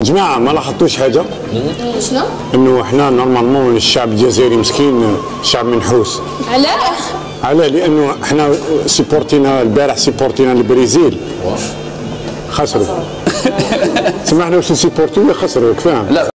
جماعه ما لاحظتوش حاجه؟ شنو؟ انه احنا نورمالمون الشعب الجزائري مسكين شعب منحوس. علاه؟ لانه احنا سيبورتينا البارح سيبورتينا البرازيل خسروا. سمعنا واش نسيبورتو ولا خسروا؟ فاهم؟